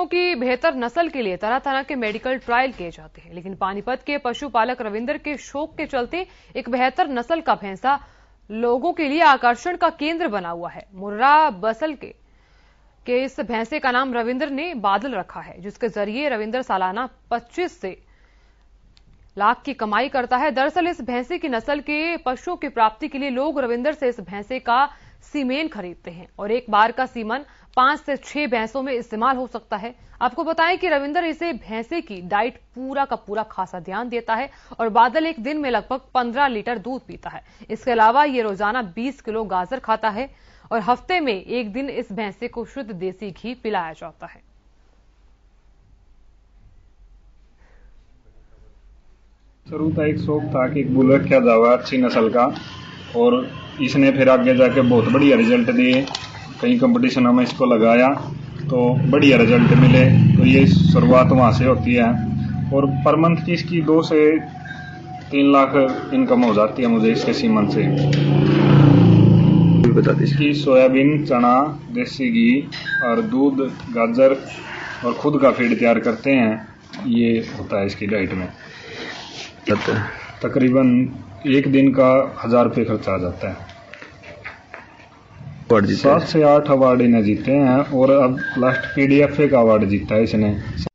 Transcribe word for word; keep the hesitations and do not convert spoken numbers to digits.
पशुओं की बेहतर नस्ल के लिए तरह तरह के मेडिकल ट्रायल किए जाते हैं, लेकिन पानीपत के पशुपालक रविंदर के शौक के चलते एक बेहतर नस्ल का भैंसा लोगों के लिए आकर्षण का केंद्र बना हुआ है। मुर्रा बसल के के इस भैंसे का नाम रविंदर ने बादल रखा है, जिसके जरिए रविंदर सालाना पच्चीस से लाख की कमाई करता है। दरअसल इस भैंसे की नस्ल के पशुओं की प्राप्ति के लिए लोग रविंदर से इस भैंसे का सीमेन खरीदते हैं और एक बार का सीमन पांच से छह भैंसों में इस्तेमाल हो सकता है। आपको बताएं कि रविंदर इसे भैंसे की डाइट पूरा का पूरा खासा ध्यान देता है और बादल एक दिन में लगभग पंद्रह लीटर दूध पीता है। इसके अलावा ये रोजाना बीस किलो गाजर खाता है और हफ्ते में एक दिन इस भैंसे को शुद्ध देसी घी पिलाया जाता है। शुरू था एक शौक था कि एक बुल रखा जावा अच्छी नस्ल का, और इसने फिर आगे जाके बहुत बढ़िया रिजल्ट दिए। कई कंपटीशनों में इसको लगाया तो बढ़िया रिजल्ट मिले, तो ये शुरुआत वहाँ से होती है। और पर मंथ की इसकी दो से तीन लाख इनकम हो जाती है मुझे इसके सीमन से। बता दीजिए। इसकी सोयाबीन, चना, देसी घी और दूध, गाजर और खुद का फीड तैयार करते हैं, ये होता है इसकी डाइट में। तकरीबन एक दिन का हजार रुपये खर्चा आ जाता है। सात से आठ अवार्ड इन्हें जीते हैं और अब लास्ट पीडीएफए का अवार्ड जीता है इसने।